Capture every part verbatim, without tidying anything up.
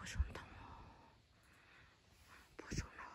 不是很疼哦，不是呢。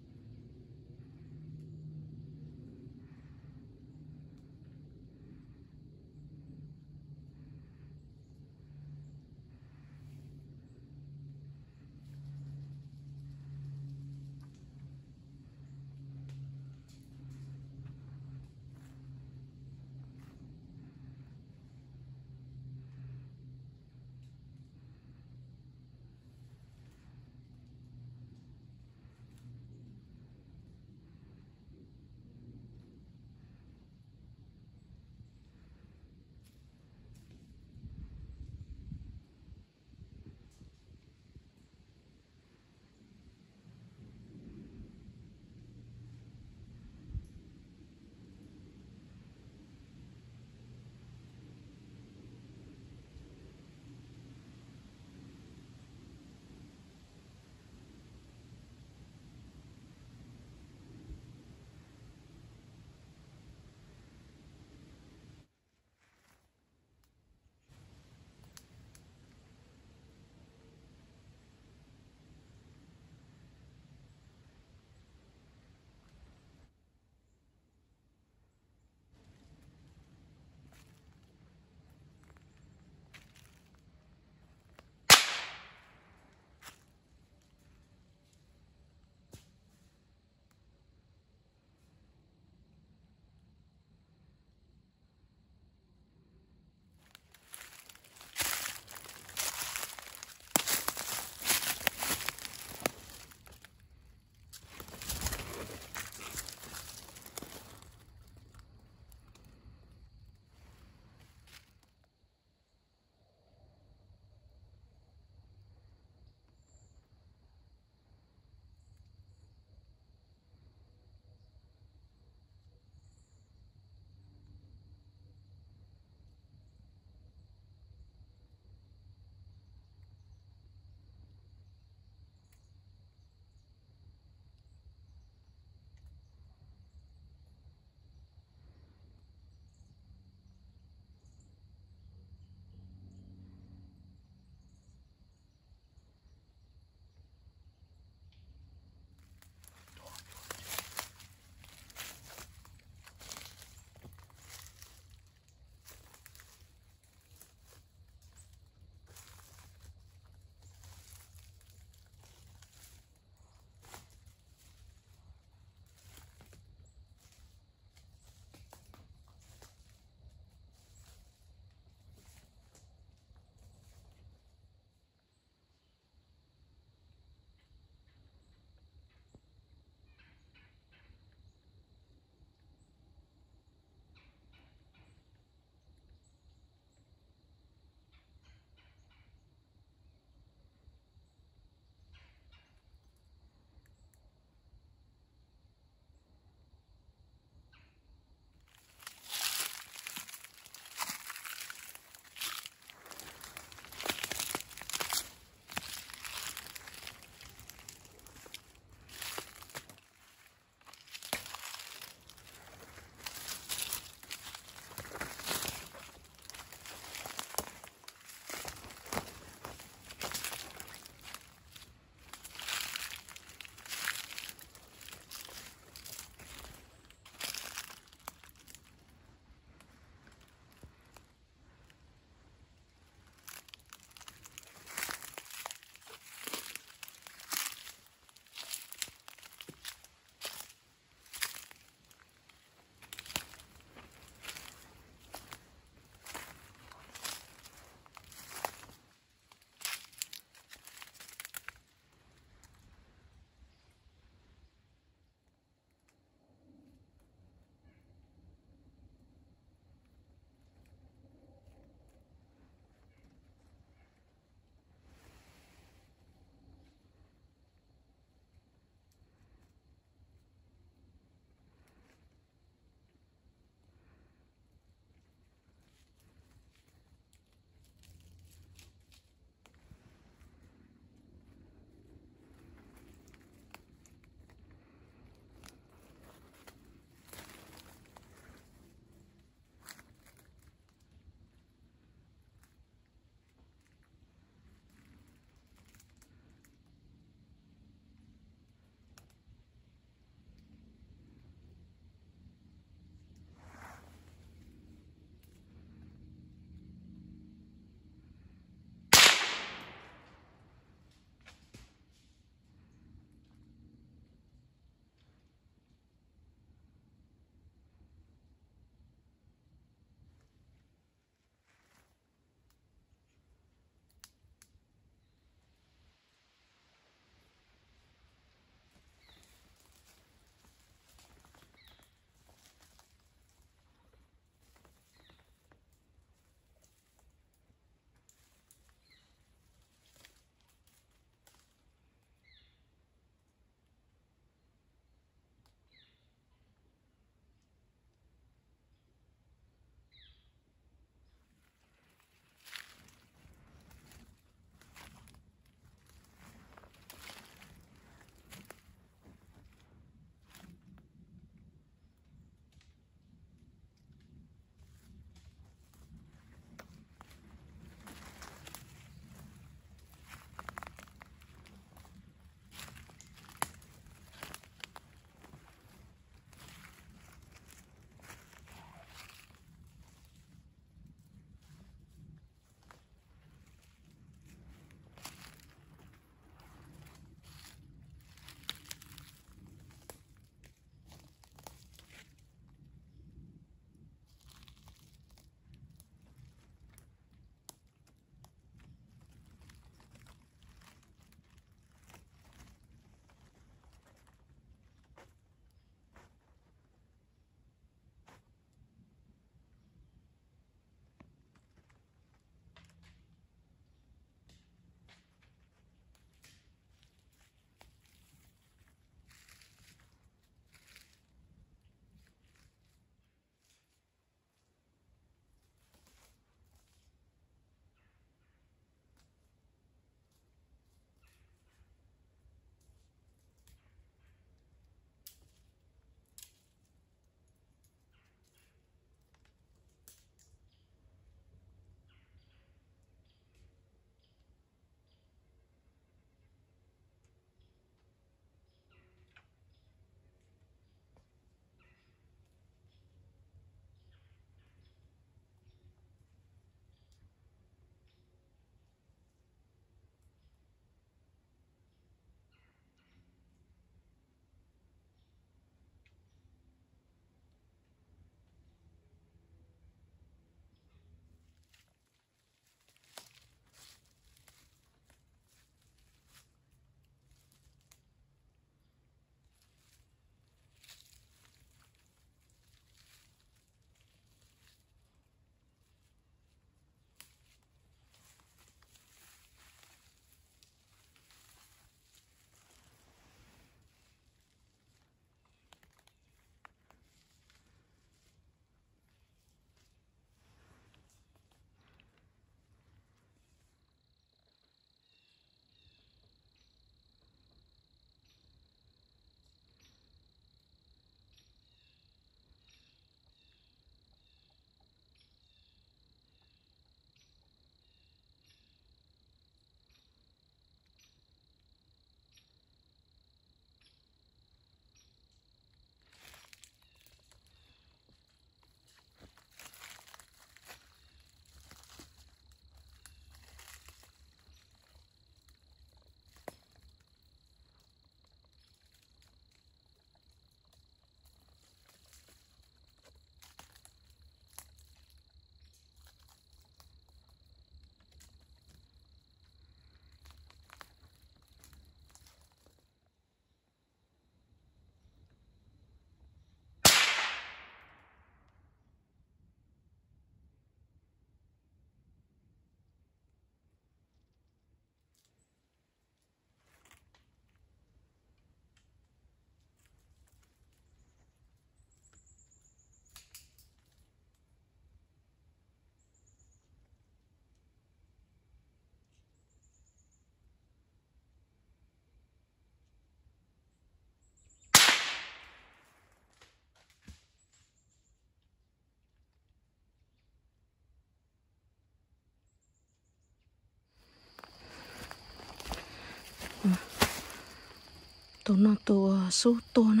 tụi nó tụi số tụi nè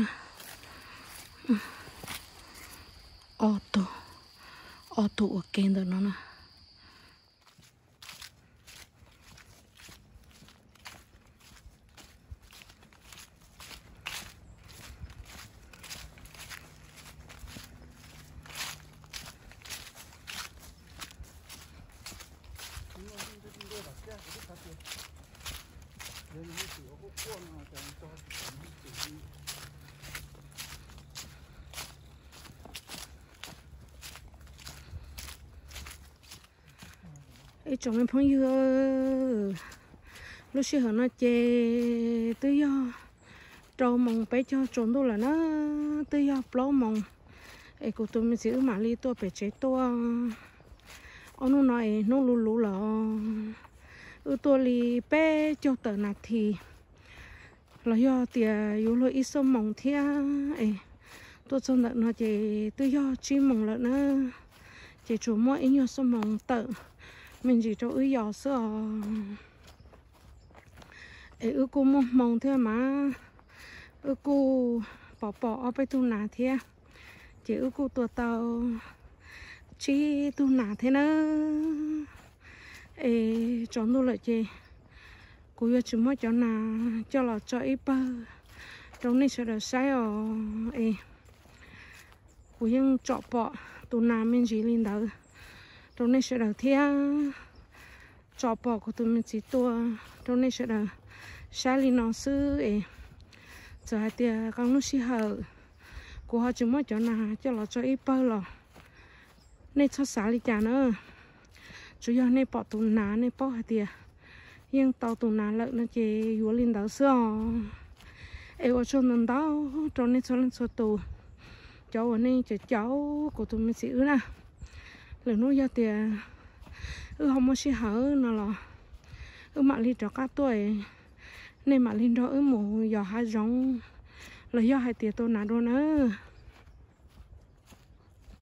ô tô ô tô ở kênh đó nó nè ấy chồng em phong yêu lúc xưa nó chê tự do trâu mong bé cho trốn đâu là nó tự do plo mong ấy của tôi mình sẽ mà đi tôi phải chế tôi ông nó nói nó lú lú là ư tôi đi bé cho tờ nạt thì là do tiền yếu lối ít số mong thia ấy tôi cho đợt nó chỉ tự do chỉ mong là nó chỉ chủ mỗi ít nhiều số mong tờ mình chỉ cho ư giò sữa ấy ư cô mong mong thế mà ư cô bỏ bỏ ở bên tu nà thế chỉ ư cô tua tàu chỉ tu nà thế nữa ấy chọn đâu lại chị cô yêu chúng mới cho nà cho là cho ít bơ trong này sẽ được sai ở ấy cô yêu chọn bỏ tu nà mình chỉ lên đầu trong này sẽ được thia chọn bỏ của tụi mình chỉ tua trong này sẽ được sai lên nó sư ấy giờ hai tia con nó xí hở cô họ chúng mới cho nà cho là cho ít bơ rồi nên cho xả đi chả nữa chủ yếu nên bỏ tụi ná nên bỏ hai tia nhưng tàu tụi ná lợn nó chỉ vừa lên đầu xưa em ở trong nền đó trong này cho lên số tù cháu ở đây chỉ cháu của tụi mình xí ư nè lần nữa ra tiền ư không có xí hở nó là ư mà đi cho các tuổi nên mà lên đó ư mù giờ hai giống là do hai tiền tôi nã đâu nữa